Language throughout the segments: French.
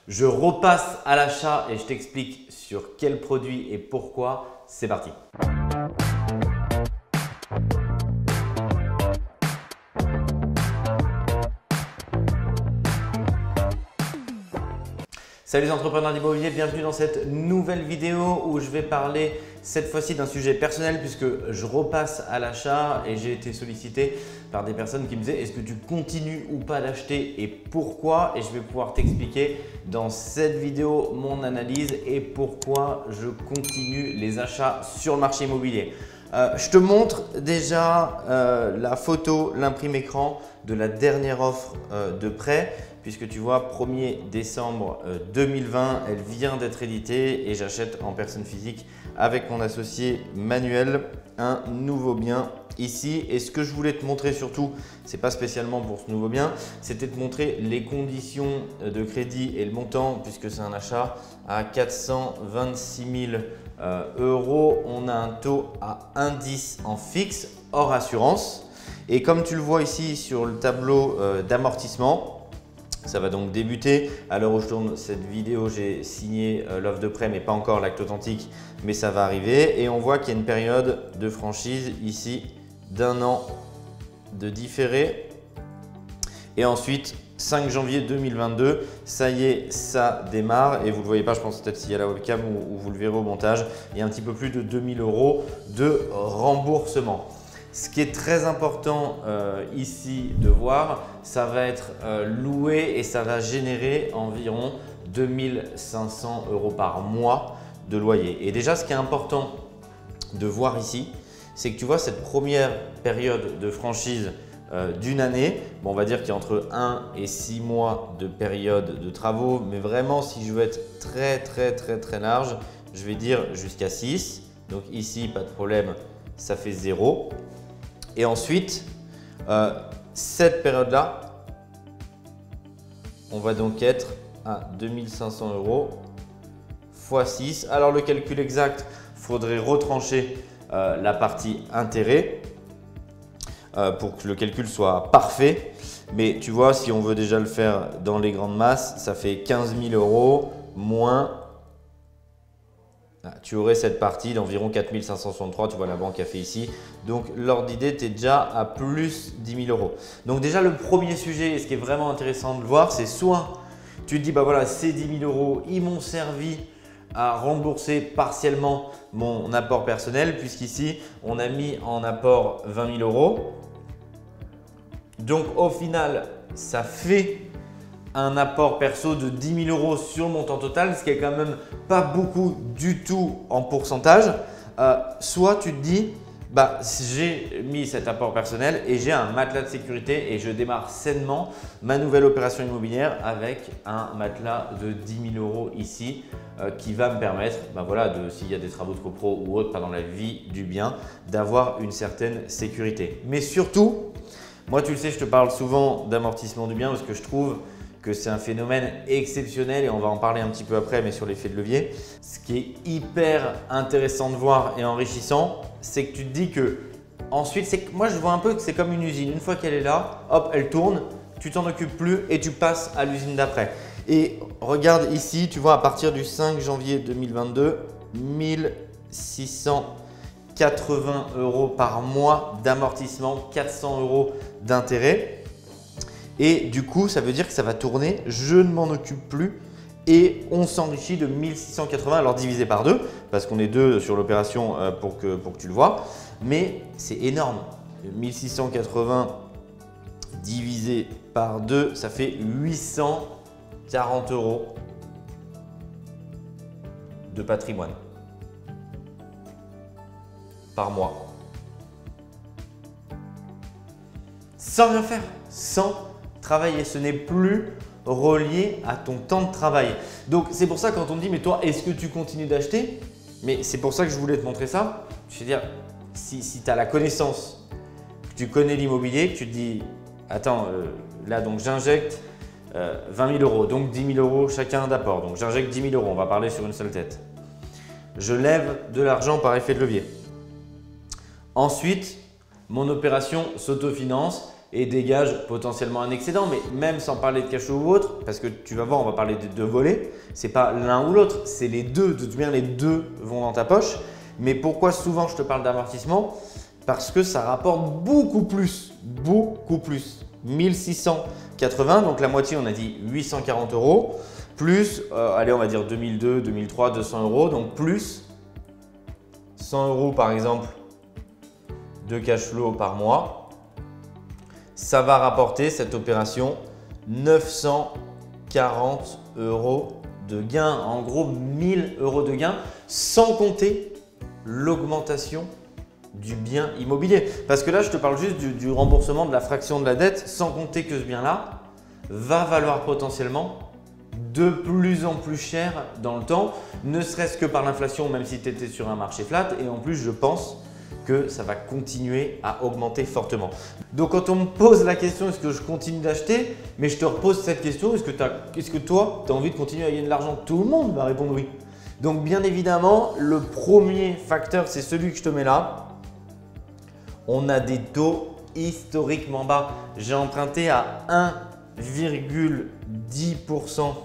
Je repasse à l'achat et je t'explique sur quel produit et pourquoi. C'est parti. Salut les entrepreneurs d'immobilier, bienvenue dans cette nouvelle vidéo où je vais parler cette fois-ci d'un sujet personnel puisque je repasse à l'achat et j'ai été sollicité par des personnes qui me disaient est-ce que tu continues ou pas d'acheter et pourquoi, et je vais pouvoir t'expliquer dans cette vidéo mon analyse et pourquoi je continue les achats sur le marché immobilier. Je te montre déjà la photo, l'imprime écran de la dernière offre de prêt. Puisque tu vois, 1er décembre 2020, elle vient d'être éditée et j'achète en personne physique avec mon associé Manuel un nouveau bien ici. Et ce que je voulais te montrer surtout, ce n'est pas spécialement pour ce nouveau bien, c'était de montrer les conditions de crédit et le montant puisque c'est un achat à 426 000 euros. On a un taux à 1,10 en fixe hors assurance. Et comme tu le vois ici sur le tableau d'amortissement, ça va donc débuter. À l'heure où je tourne cette vidéo, j'ai signé l'offre de prêt mais pas encore l'acte authentique, mais ça va arriver. Et on voit qu'il y a une période de franchise ici d'1 an de différé. Et ensuite, 5 janvier 2022, ça y est, ça démarre. Et vous ne le voyez pas, je pense peut-être s'il y a la webcam ou vous le verrez au montage, il y a un petit peu plus de 2 000 euros de remboursement. Ce qui est très important ici de voir, ça va être loué et ça va générer environ 2 500 euros par mois de loyer. Et déjà, ce qui est important de voir ici, c'est que tu vois cette première période de franchise d'une année, bon, on va dire qu'il y a entre 1 et 6 mois de période de travaux, mais vraiment si je veux être très large, je vais dire jusqu'à 6. Donc ici, pas de problème, ça fait 0. Et ensuite, cette période-là, on va donc être à 2 500 euros x 6. Alors le calcul exact, il faudrait retrancher la partie intérêt pour que le calcul soit parfait. Mais tu vois, si on veut déjà le faire dans les grandes masses, ça fait 15 000 euros moins. Tu aurais cette partie d'environ 4 563, tu vois la banque a fait ici. Donc l'ordre d'idée, tu es déjà à plus 10 000 euros. Donc déjà le premier sujet, et ce qui est vraiment intéressant de le voir, c'est soit tu te dis bah voilà, ces 10 000 euros, ils m'ont servi à rembourser partiellement mon apport personnel, puisqu'ici on a mis en apport 20 000 euros. Donc au final, ça fait un apport perso de 10 000 euros sur le montant total, ce qui est quand même pas beaucoup du tout en pourcentage. Soit tu te dis, bah, j'ai mis cet apport personnel et j'ai un matelas de sécurité et je démarre sainement ma nouvelle opération immobilière avec un matelas de 10 000 euros ici qui va me permettre, bah voilà, s'il y a des travaux de copro ou autre pendant la vie du bien, d'avoir une certaine sécurité. Mais surtout, moi tu le sais, je te parle souvent d'amortissement du bien parce que je trouve que c'est un phénomène exceptionnel et on va en parler un petit peu après, mais sur l'effet de levier. Ce qui est hyper intéressant de voir et enrichissant, c'est que tu te dis que ensuite, moi je vois un peu que c'est comme une usine. Une fois qu'elle est là, hop, elle tourne, tu t'en occupes plus et tu passes à l'usine d'après. Et regarde ici, tu vois à partir du 5 janvier 2022, 1 680 euros par mois d'amortissement, 400 euros d'intérêt. Et du coup, ça veut dire que ça va tourner, je ne m'en occupe plus et on s'enrichit de 1 680, alors divisé par 2 parce qu'on est 2 sur l'opération pour que tu le vois. Mais c'est énorme, 1 680 divisé par 2, ça fait 840 euros de patrimoine par mois. Sans rien faire, sans travailler, ce n'est plus relié à ton temps de travail. Donc c'est pour ça quand on me dit mais toi est-ce que tu continues d'acheter? Mais c'est pour ça que je voulais te montrer ça. Je veux dire, si tu as la connaissance, que tu connais l'immobilier, que tu te dis attends là donc j'injecte 20 000 euros, donc 10 000 euros chacun d'apport, donc j'injecte 10 000 euros, on va parler sur une seule tête. Je lève de l'argent par effet de levier. Ensuite, mon opération s'autofinance et dégage potentiellement un excédent. Mais même sans parler de cash flow ou autre, parce que tu vas voir, on va parler des deux volets, ce n'est pas l'un ou l'autre, c'est les deux. De toute manière, les deux vont dans ta poche. Mais pourquoi souvent je te parle d'amortissement? Parce que ça rapporte beaucoup plus, 1680, donc la moitié, on a dit 840 €, plus, allez, on va dire 2002, 2003, 200 €, donc plus 100 € par exemple de cash flow par mois. Ça va rapporter cette opération 940 € de gain, en gros 1000 € de gain, sans compter l'augmentation du bien immobilier. Parce que là, je te parle juste du remboursement de la fraction de la dette, sans compter que ce bien-là va valoir potentiellement de plus en plus cher dans le temps, ne serait-ce que par l'inflation, même si tu étais sur un marché flat. Et en plus, je pense que ça va continuer à augmenter fortement. Donc, quand on me pose la question, est-ce que je continue d'acheter? Mais je te repose cette question, est-ce que toi, tu as envie de continuer à gagner de l'argent? Tout le monde va répondre oui. Donc, bien évidemment, le premier facteur, c'est celui que je te mets là. On a des taux historiquement bas. J'ai emprunté à 1,10%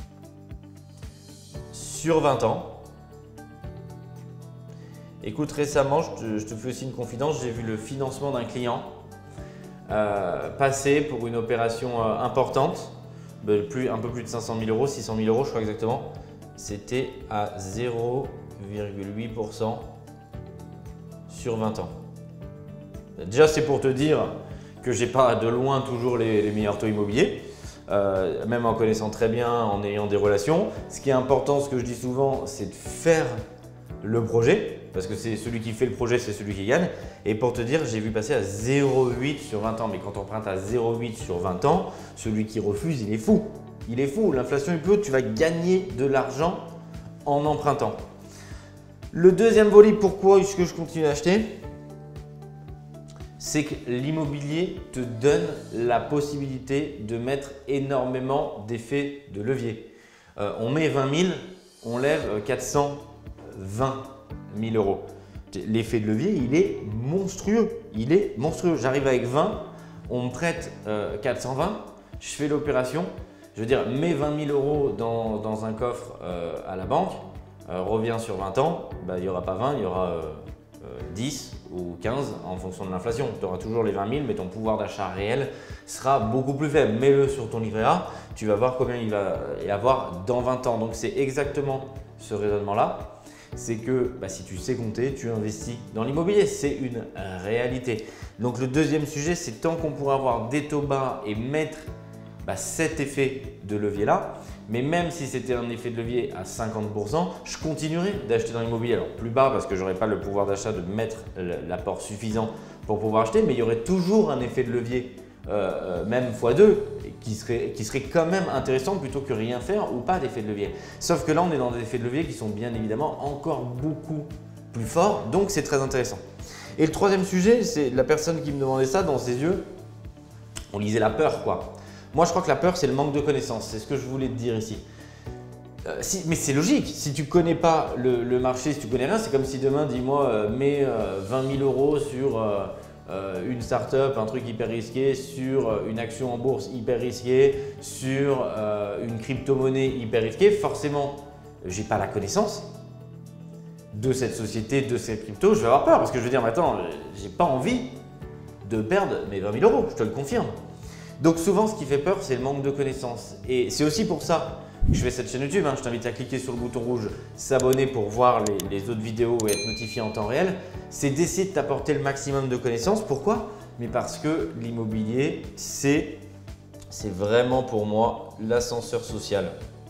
sur 20 ans. Écoute, récemment, je te fais aussi une confidence, j'ai vu le financement d'un client passer pour une opération importante, un peu plus de 500 000 €, 600 000 € je crois exactement. C'était à 0,8% sur 20 ans. Déjà, c'est pour te dire que je n'ai pas de loin toujours les meilleurs taux immobiliers, même en connaissant très bien, en ayant des relations. Ce qui est important, ce que je dis souvent, c'est de faire le projet, parce que c'est celui qui fait le projet, c'est celui qui gagne. Et pour te dire, j'ai vu passer à 0,8 sur 20 ans. Mais quand on emprunte à 0,8 sur 20 ans, celui qui refuse, il est fou. Il est fou. L'inflation est plus haute, tu vas gagner de l'argent en empruntant. Le deuxième volet, pourquoi est-ce que je continue d'acheter? C'est que l'immobilier te donne la possibilité de mettre énormément d'effets de levier. On met 20 000, on lève 420 000 €. L'effet de levier, il est monstrueux. Il est monstrueux. J'arrive avec 20, on me prête 420, je fais l'opération. Je veux dire, mets 20 000 € dans un coffre à la banque, reviens sur 20 ans, il n'y aura pas 20, il y aura 10 ou 15 en fonction de l'inflation. Tu auras toujours les 20 000, mais ton pouvoir d'achat réel sera beaucoup plus faible. Mets-le sur ton livret A, tu vas voir combien il va y avoir dans 20 ans. Donc, c'est exactement ce raisonnement-là. C'est que si tu sais compter, tu investis dans l'immobilier. C'est une réalité. Donc, le deuxième sujet, c'est tant qu'on pourra avoir des taux bas et mettre cet effet de levier-là. Mais même si c'était un effet de levier à 50%, je continuerai d'acheter dans l'immobilier. Alors plus bas parce que je n'aurai pas le pouvoir d'achat de mettre l'apport suffisant pour pouvoir acheter, mais il y aurait toujours un effet de levier, même x2, qui serait quand même intéressant plutôt que rien faire ou pas d'effet de levier. Sauf que là, on est dans des effets de levier qui sont bien évidemment encore beaucoup plus forts, donc c'est très intéressant. Et le troisième sujet, c'est la personne qui me demandait ça, dans ses yeux, on lisait la peur quoi. Moi, je crois que la peur, c'est le manque de connaissances. C'est ce que je voulais te dire ici. Mais c'est logique. Si tu ne connais pas le marché, si tu ne connais rien, c'est comme si demain, dis-moi, mets 20 000 € sur une start-up, un truc hyper risqué, sur une action en bourse hyper risquée, sur une crypto-monnaie hyper risquée. Forcément, je n'ai pas la connaissance de cette société, de cette crypto. Je vais avoir peur parce que je vais dire, mais attends, je n'ai pas envie de perdre mes 20 000 €. Je te le confirme. Donc souvent, ce qui fait peur, c'est le manque de connaissances. Et c'est aussi pour ça que je fais cette chaîne YouTube. Je t'invite à cliquer sur le bouton rouge, s'abonner pour voir les autres vidéos et être notifié en temps réel. C'est d'essayer de t'apporter le maximum de connaissances. Pourquoi? Mais parce que l'immobilier, c'est vraiment pour moi l'ascenseur social.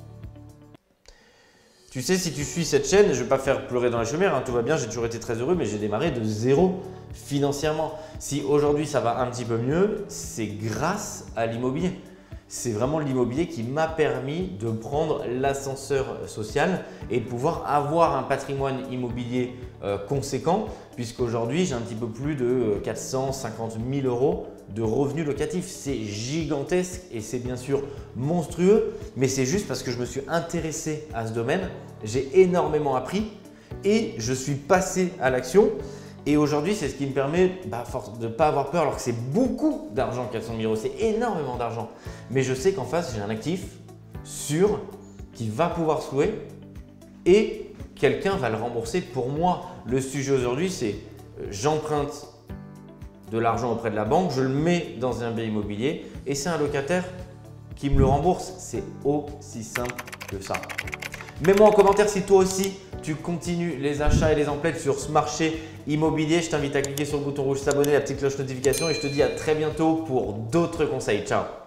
Tu sais, si tu suis cette chaîne, je ne vais pas faire pleurer dans la chaumière, tout va bien, j'ai toujours été très heureux, mais j'ai démarré de zéro financièrement. Si aujourd'hui ça va un petit peu mieux, c'est grâce à l'immobilier. C'est vraiment l'immobilier qui m'a permis de prendre l'ascenseur social et de pouvoir avoir un patrimoine immobilier conséquent, puisqu'aujourd'hui j'ai un petit peu plus de 450 000 € de revenus locatifs. C'est gigantesque et c'est bien sûr monstrueux, mais c'est juste parce que je me suis intéressé à ce domaine, j'ai énormément appris et je suis passé à l'action. Et aujourd'hui, c'est ce qui me permet de ne pas avoir peur alors que c'est beaucoup d'argent 400 000 €, c'est énormément d'argent. Mais je sais qu'en face, j'ai un actif sûr qui va pouvoir se louer et quelqu'un va le rembourser pour moi. Le sujet aujourd'hui, c'est j'emprunte de l'argent auprès de la banque, je le mets dans un bien immobilier et c'est un locataire qui me le rembourse. C'est aussi simple que ça. Mets-moi en commentaire si toi aussi tu continues les achats et les emplettes sur ce marché immobilier. Je t'invite à cliquer sur le bouton rouge s'abonner, la petite cloche notification et je te dis à très bientôt pour d'autres conseils. Ciao!